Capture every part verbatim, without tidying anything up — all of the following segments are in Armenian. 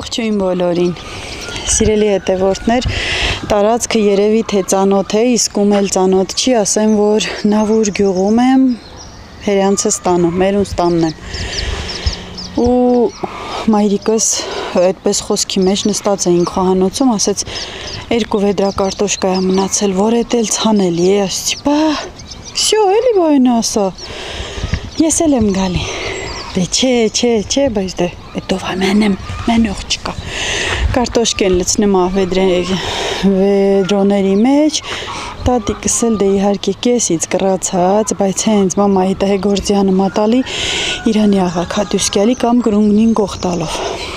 Ողջույն բոլորին, սիրելի հետևորդներ, տարածքը երևի թե ծանոթ է, իսկ ում էլ ծանոթ չի, ասեմ, որ Նավուր գյուղում եմ, հերյանցս տանը, մերուն տանն եմ, ու մայրիկս այդպես խոսքի մեջ նստած էինք խոհանոցում, ասեց երկու վեդրա կարտոշկա է մնացել, որ էդ էլ ցանելի է, ասեցի, բա, всё, էլի բայնը ասա, ես էլ եմ գալի, դե չէ, չէ, չէ, բայց դե Հետով ամենեմ մենող չկա, կարտոշկ են լցնում վեդրոների մեջ, տատիկս էլ դե իհարկե կեսից կռացած, բայց հենց մամայի տահե գործյանը մատալի իրանի աղաքատուսկյալի կամ գրունգնին գողտալով,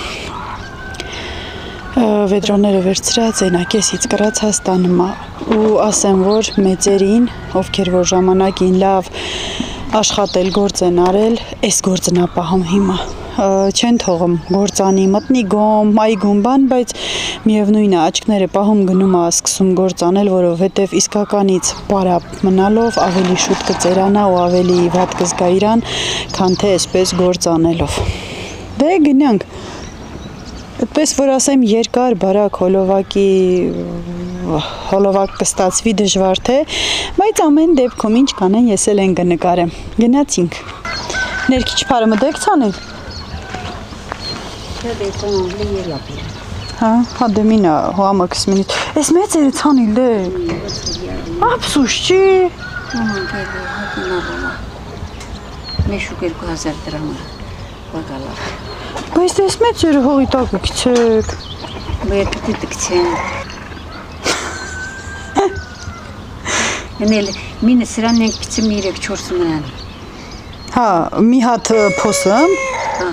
վեդրոները վերցրած ենա կեսից կռացած տանմա ու ասեմ, որ մեծերին, ովքեր որ ժամանակին լավ աշխատել գործ են արել, այս գործն ապահում հիմա չեն թողում գործանի մտնի գոմ, այգում բան, բայց միևնույն է աչքները պահում գնում է սկսում գործ անել, որովհետև իսկականից պարապ մնալով ավելի շուտ կծերանա ու ավելի վատ կզգա իրան, քան թե այսպես գործ անելով։ Դե գնանք։ Այդպես որ ասեմ երկար բարակ հոլովակի հոլովակ կստացվի դժվար թե, բայց ամեն դեպքում ինչ կանեն ես էլ են կնկարեմ։ Գնացինք։ Ներքիչ փարը մտեք ցանել։ Հա, հա դեմինա հոամը կսմինիտ։ Այս մեծ էր ցանել դե։ Ափսուս չի։ Մեշուկ երկու հազար դրամ բակալա։ Բայց դες մեծ էր հողի տակը գցեք։ Բայց դիտի գցեն։ Ենել մինը սրանն ենք գցում երեք չորս մնան։ Հա, մի հատ փոսում։ Հա։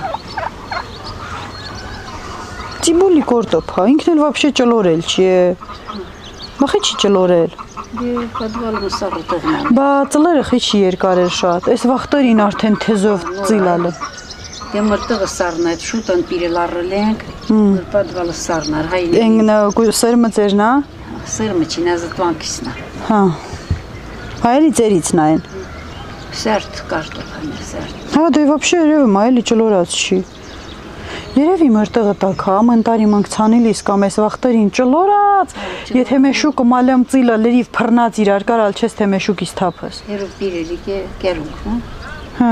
Տիբուլի կորտոփա, ինքն էլ вообще ճլորել չի է։ Մախի չի ճլորել։ Դե պատվալը սաղը տողնան։ Բա ծլերը խիչի երկար էր շատ, այս վախտերին արդեն թեզով ծիլալը։ Դե մրտղը սարն այդ շուտ անպիրել առել ենք, պատվալը սարնար, հայ։ Ենգնա սերմը ձերն է։ Սերմը չինա զտվանքիսնա։ Հա։ Հայելի ձերիցն այն։ Սերտ կարտոփան է սերտ։ Հա դե вообще երևում է, էլի ճլորած չի։ Երևի մրտղը տակ հա, մնտարի մանք ցանիլիս կամ այս վախտերին ճլորած, եթե մեշուկը մալեմ ծիլը լրիվ փռնած իրար կարալ չես թե մեշուկից թափս։ Երու պիրելի կերունք, հա։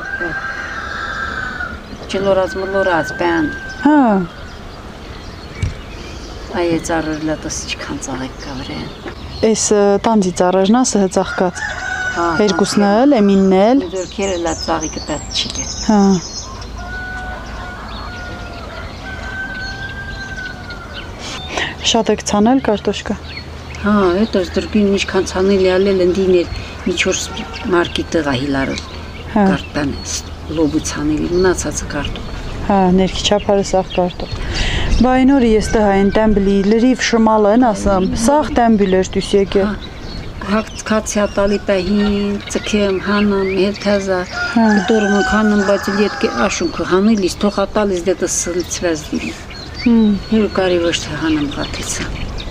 Ճլորած մլորած բան։ Հա։ Այ ծառերլա տս չքան ծաղեք կավրեն։ Այս տանձի ծառերն ասը հծաղկած։ Հա։ Երկուսն էլ, Էմինն էլ։ Դուր քերելա ծաղիկը տած չիկե։ Հա։ Շատ եք ցանել կարտոշկա։ Հա, հետո դրգին ինչքան ցանելի ալել ընդիներ մի չորս մարկի տղա հիլարել։ Հա։ Կարտան լոբու ցանելի մնացածը կարտոփ։ Հա, ներքիչափարը սաղ կարտոփ։ Բա այն օրը ես տհա այն տեմբլի լրիվ շմալը են ասամ, սաղ տեմբիլ էր դուս եկե։ Հակցքացի ատալի պահին, ծքեմ, հանամ, հետազա, դորում հանամ, բայց իդ աշունքը հանիլիս, թող ատալիս դետը սլցվեց դի։ Հյուրը կարի ոչ թե հանամ խաթիցա։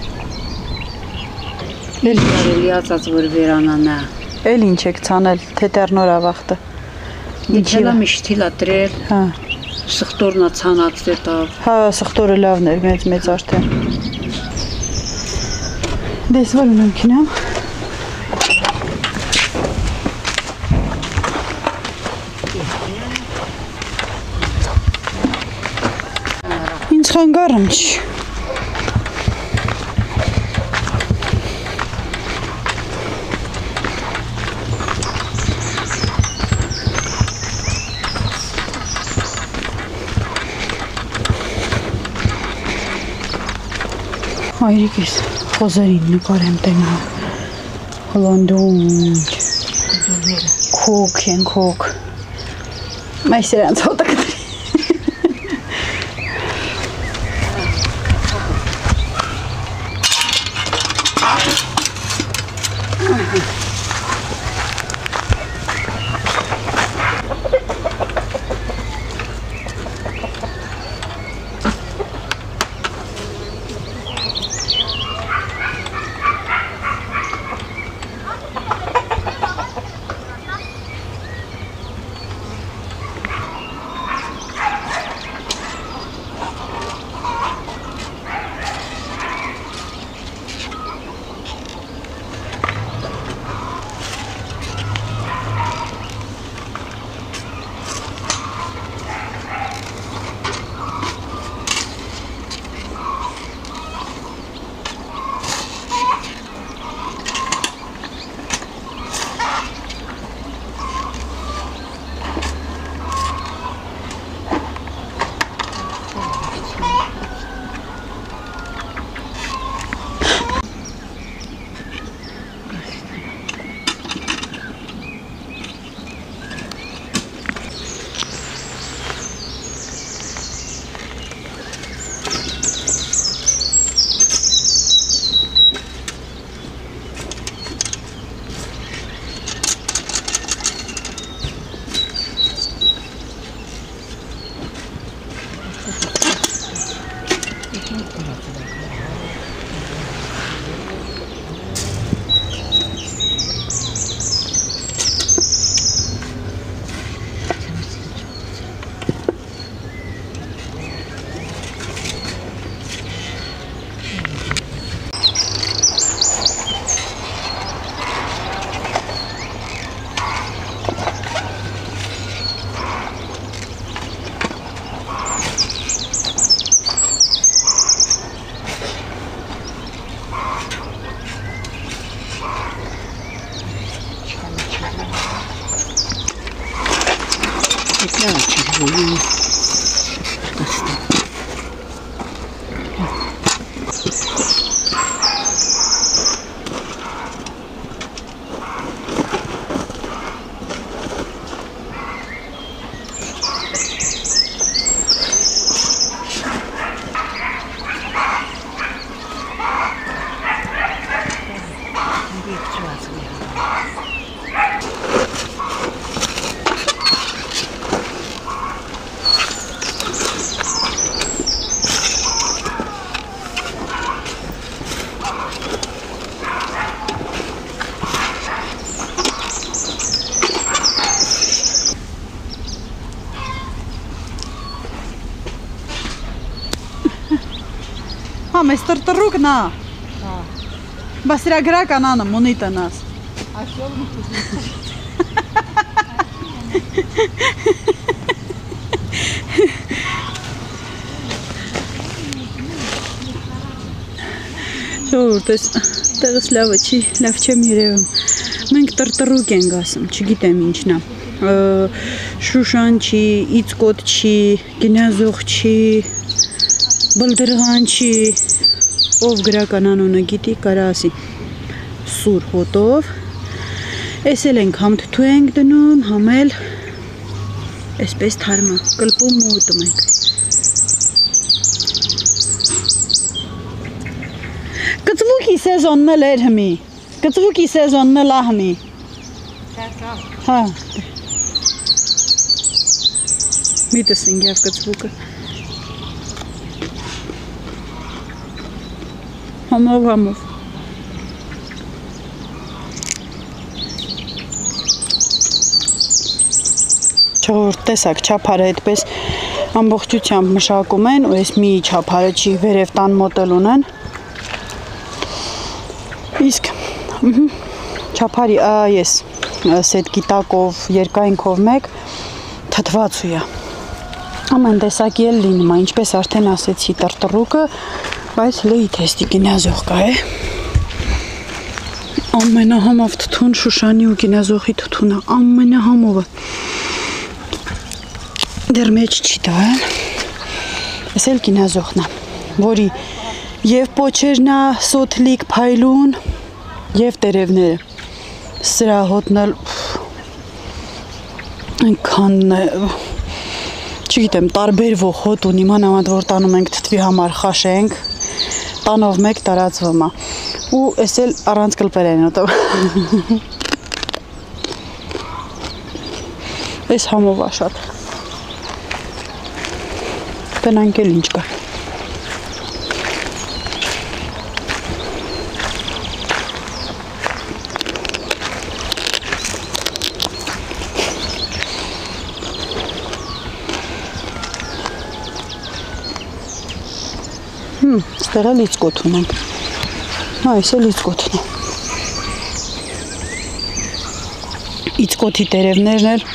Էլ կարելի ածած որ վերանանա։ Էլ ինչ եք ցանել, թե տերնոր ավախտը։ Ինչելա միշտիլա տրել։ Հա։ Սխտորնա ցանած դետավ։ Հա, սխտորը լավն էր, մեծ մեծ արդեն։ Դες որ ունեմ քինամ։ Ինձ խանգարում չի։ Այրիկիս խոզերին նկարեմ տենա, հլոնդունջ, կոք են կոք, մայս երանց հոտը կտրի։ Հա, մեզ տրտրուկն ա։ Բաս իրա գրական անը, մունի տնաս։ Ժողովուրդ, այս տեղս լավը չի, լավ չեմ երևում։ Մենք տրտրուկ ենք ասում, չգիտեմ ինչն ա։ Շուշան չի, իծկոտ չի, գնազող չի, բլդրղան չի, ով գրական անունը գիտի, կարա ասի սուր հոտով, ես էլ ենք համ թթու ենք դնում, համ էլ այսպես թարմը, կլպում ու ուտում ենք։ Կծվուկի սեզոնն էլ էր հմի, կծվուկի սեզոնն էլ ահմի։ Հա, միտս ինգև կծվուկը։ Համով, համով։ Չորդ տեսակ չապարը այդպես ամբողջությամբ մշակում են ու ես մի չապարը չի վերև տան մոտել ունեն։ Իսկ չապարի այս սետ գիտակով երկայնքով մեկ թթվածու է։ Ամեն տեսակի էլ լինում է, ինչպես արդեն ասեցի տրտրուկը, բայց լեի թեստի գինազող կա է։ Ամենահամով թթուն շուշանի ու գինազողի թթունը, ամենահամովը։ Դեր մեջ չի տան, ես էլ գինազողն է, որի և պոչերն է, սոթլիկ, փայլուն, և տերևները։ Սրա հոտնել, այնքան չգիտեմ, տարբերվող հոտ ունի, մանավանդ որ տանում ենք թթվի համար խաշենք, տանով մեկ տարածվում է ու ես էլ առանց կլպեր են ուտում։ Ես համով է շատ։ Տնանք էլ ինչ կա։ Ստեղ էլ իծկոտ ունենք։ Հա, ես էլ իծկոտն է։ Իծկոտի տերևներն էլ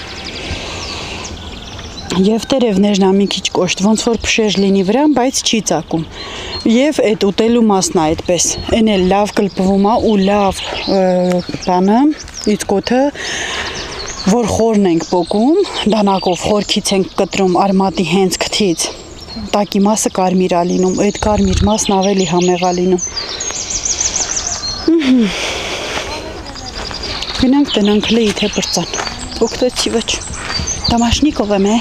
և տերևներն ամի քիչ կոշտ, ոնց որ փշեր լինի վրան, բայց չի ծակում։ Եվ այդ ուտելու մասն է այդպես, են էլ լավ կլպվում է ու լավ բանը, իծկոտը, որ խորն ենք պոկում, դանակով խորքից ենք կտրում արմատի հենց քթից, տակի մասը կարմիր է լինում, այդ կարմիր մասն ավելի համեղ է լինում։ Գնանք տնանք լեի թե բրծան, օգտեցի վեչ, դամաշնիկով եմ է։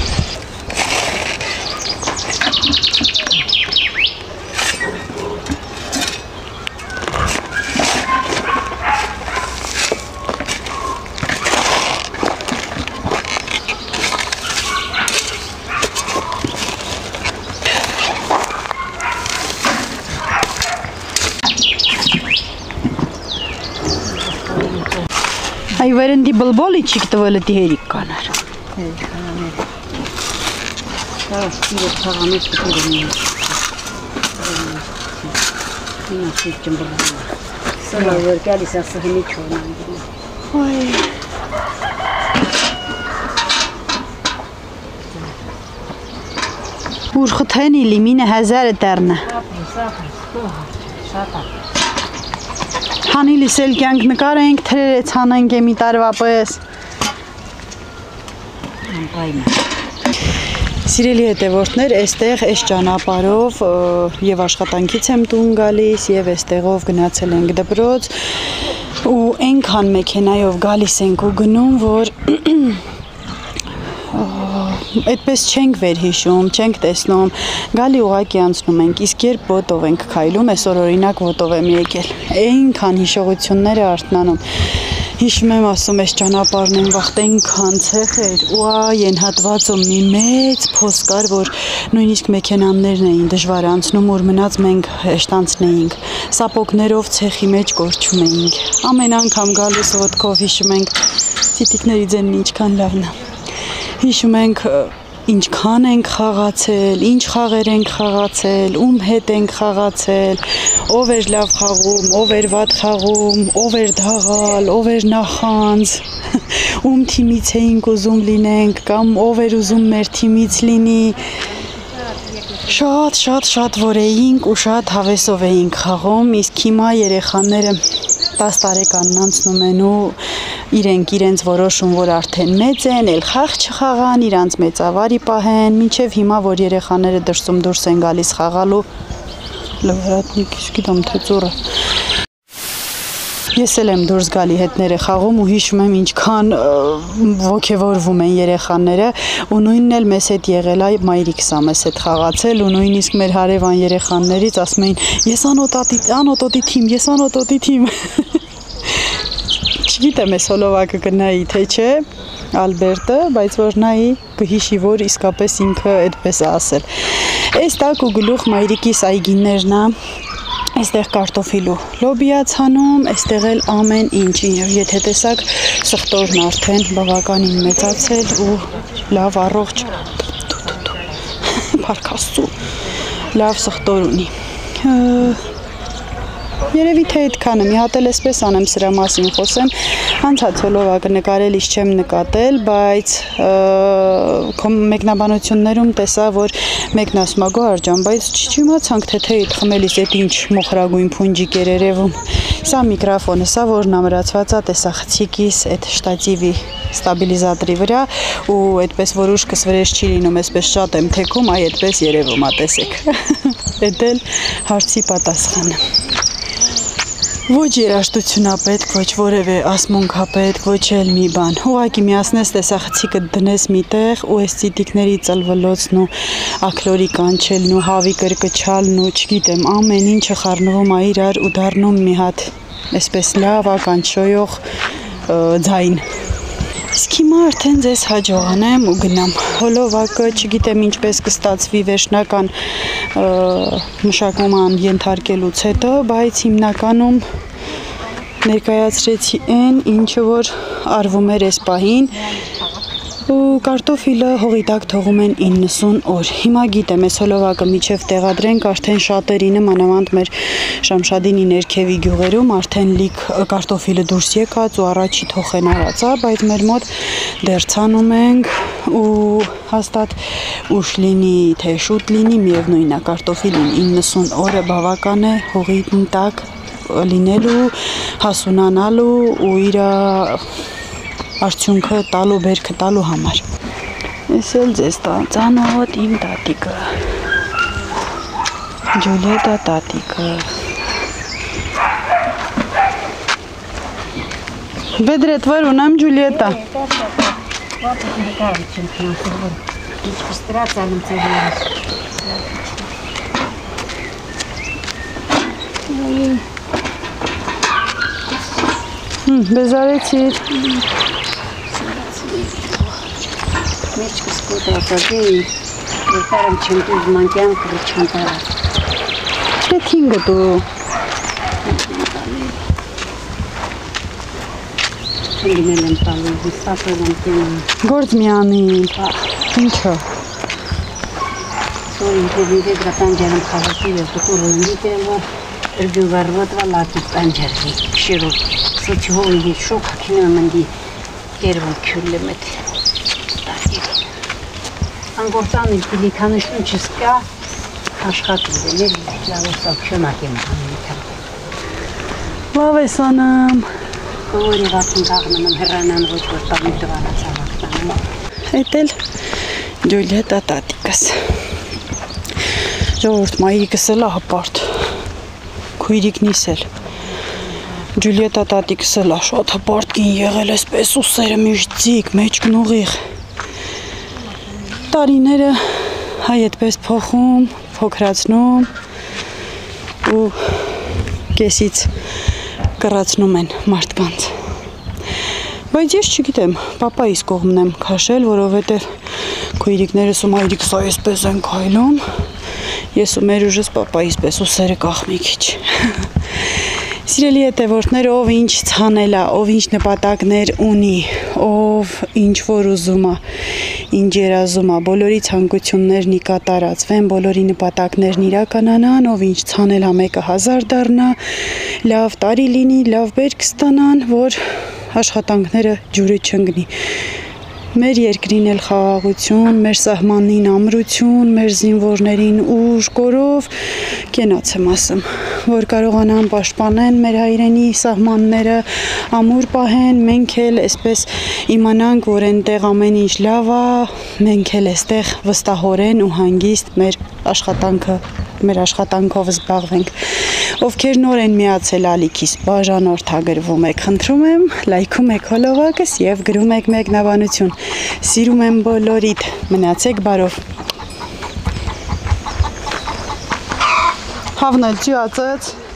Այ վերնդի բլբոլի չիք տվելը դիհերիկ կանար։ Իրը թաղանից կտուրում է։ Ինա սիրջն բլբոլ է։ Սըլա որ գալիս ասը հնի չոն անգին։ Ուր խթենի լիմինը հազարը տերնը։ Հանիլիս էլ կյանք նկար ենք թրերեց հանենք է մի տարվա պես։ Անպայման։ Սիրելի հետևորդներ, այստեղ այս ճանապարհով եւ աշխատանքից եմ տուն գալիս եւ այստեղով գնացել ենք դպրոց ու այնքան մեքենայով գալիս ենք ու գնում, որ այդպես չենք վերհիշում, չենք տեսնում, գալի ուղակի անցնում ենք, իսկ երբ ոտով ենք քայլում, այսօր օրինակ ոտով եմ եկել, այնքան հիշողություններ է արթնանում։ Հիշում եմ, ասում ես ճանապարհն են վաղտ այնքան ցեխ էր, ու այն հատվածում մի մեծ փոս կար, որ նույնիսկ մեքենաներն էին դժվար անցնում, որ մնաց մենք հեշտ անցնեինք, սապոգներով ցեխի մեջ կորչում էինք։ Ամեն անգամ գալուս ոտքով հիշում ենք, տիտիկների ձենն ինչքան լավն է։ Հիշում ենք ինչքան ենք խաղացել, ինչ խաղեր ենք խաղացել, ում հետ ենք խաղացել, ով էր լավ խաղում, ով էր վատ խաղում, ով էր դաղալ, ով էր նախանձ, ում թիմից էինք ուզում լինենք, կամ ով էր ուզում մեր թիմից լինի։ Շատ, շատ, շատ որ էինք ու շատ հավեսով էինք խաղում, իսկ հիմա երեխաները տաս տարեկանն անցնում են ու իրենք իրենց որոշում, որ արդեն մեծ են, էլ խաղ չխաղան, իրանց մեծավարի պահեն, մինչև հիմա, որ երեխաները դրսում դուրս են գալիս խաղալու, լվրատնիկ, գիտեմ թե ծուռը։ Ես էլ եմ դուրս գալի հետները խաղում ու հիշում եմ ինչքան ոգևորվում են երեխաները ու նույնն էլ մեզ հետ եղել է մայրիկս ա մեզ հետ խաղացել ու նույնիսկ մեր հարևան երեխաներից ասում էին ես անոտոտի, անոտոտի թիմ, ես անոտոտի թիմ։ Չգիտեմ ես հոլովակը կնայի թե չէ Ալբերտը, բայց որ նայի կհիշի, որ իսկապես ինքը այդպես է ասել։ Այս տակ ու գլուխ մայրիկիս այգիներն է, այստեղ կարտոֆիլու լոբիա ցանում, այստեղ էլ ամեն ինչ, եթե տեսակ սխտորն արդեն բավականին մեծացել ու լավ առողջ, փառք Աստծու, լավ սխտոր ունի։ Երևի թե այդքանը, մի հատ էլ էսպես անեմ սրա մասին խոսեմ, անցած հոլովակը նկարելիս չեմ նկատել, բայց մեկնաբանություններում տեսա, որ մեկն ասում է Գոհար ջան, բայց չիմացանք թե թե խմելիս այդ ինչ մոխրագույն փունջիկ էր երևում։ Սա միկրոֆոնը, սա որն ամրացված է տեսա խցիկիս այդ շտատիվի ստաբիլիզատորի վրա ու այդպես որ ուշքս վրեժ չի լինում, այսպես շատ եմ թեքում, այ այդպես երևում է, տեսեք։ Էդ էլ հարցի պատասխանը։ Ոչ երաշտություն է պետք, ոչ որևէ ասմունք է պետք, ոչ էլ մի բան։ Ուղղակի միացնես տեսախցիկը դնես միտեղ ու այս ծիտիկների ծլվլոցն ու աքլորի կանչելն ու հավի կրկչալն ու չգիտեմ, ամեն ինչը խառնվում է իրար ու դառնում մի հատ այսպես լավ ականչոյող ձայն։ Իսկ հիմա արդեն ձեզ հաջողանեմ ու գնամ։ Հոլովակը չգիտեմ ինչպես կստացվի վերջնական մշակման ենթարկելուց հետո, բայց հիմնականում ներկայացրեցի այն, ինչը որ արվում էր այս պահին ու կարտոֆիլը հողի տակ թողում են իննսուն օր։ Հիմա գիտեմ, այս հոլովակը միջև տեղադրենք, արդեն շատերինը մանավանդ մեր Շամշադինի ներքևի գյուղերում արդեն լիք կարտոֆիլը դուրս եկած ու առաջի թոխեն արած է, բայց մեր մոտ դեռ ցանում ենք ու հաստատ ուշ լինի, թե շուտ լինի, միևնույն է կարտոֆիլին իննսուն օրը բավական է հողի տակ լինելու, հասունանալու ու իր արդյունքը տալու, բերքը տալու համար։ Ես էլ ձեզ ծանոթ իմ տատիկը, Ջուլիետա տատիկը։ Բեդրետ վար ունեմ Ջուլիետա։ Բեզարեցիր։ Մեջքս կոտրակագեի, երկարամ չեմ դուզ մանկյան կրի չեմ տարա։ Չէ թինգը դու։ Չնդիմել եմ տալու, վստապել եմ տենում։ Գործ միանի, ինչո։ Սորին կովին դեդրա տանջարım խաղասիր ես դուկուրում դիտեմ, որ ըրգյուղարվոտվա լատիվ տանջարվի, կշերով, սոչի հովի շոք հակինում ընդի երվոն քյուլեմ էդ։ Անգործան իլ պիլիքանշուն չսկա, աշխատում դեներ, լավոսավ շոնակ եմ անիթան։ Լավ ես անամ։ Կորի վասին կաղնում եմ հրանան ոչ որ տավիվ դվանաց ավակտանում։ Էդ էլ Ջուլիետա տատիկս։ Ժողովուրդ մայրիկս էլ է հպարտ։ Քույրիկնիս էլ։ Ջուլիետա տատիկս էլ է շատ հպարտ կին եղել, այսպես ուսերը միշտ ձիգ, մեջքն ուղիղ։ Տարիները հայ այդպես փոխում, փոքրացնում ու կեսից կռացնում են մարդկանց։ Բայց ես չգիտեմ, պապայիս կողմն եմ քաշել, որովհետև քույրիկներս ու մայրիկս այսպես են քայլում, ես ու մեր ուժս պապայիս պես ուսերը կախ մի քիչ։ Սիրելի հետևորդներ, ով ինչ ցանել է, ով ինչ նպատակներ ունի, ով ինչ որ ուզում է, ինչ երազում է, բոլորի ցանկություններն ի կատարածվեն, բոլորի նպատակներն իրականանան, ով ինչ ցանել է, մեկը հազար դառնա, լավ տարի լինի, լավ բերք ստանան, որ աշխատանքները ջուրը չընկնի։ Մեր երկրին էլ խաղաղություն, մեր սահմանին ամրություն, մեր զինվորներին ուժ, կորով կենաց եմ ասում, որ կարողանան պաշտպանեն մեր հայրենի սահմանները, ամուր պահեն, մենք էլ այսպես իմանանք, որ այնտեղ ամեն ինչ լավ է, մենք էլ այստեղ վստահորեն ու հանգիստ մեր աշխատանքը, մեր աշխատանքով զբաղվենք։ Ովքեր նոր են միացել ալիքիս, բաժանորդագրվում եք, խնդրում եմ, լայքում եք հոլովակս եւ գրում եք մեկնաբանություն։ Սիրում եմ բոլորիդ, մնացեք բարով։ Հավնել չի ածած։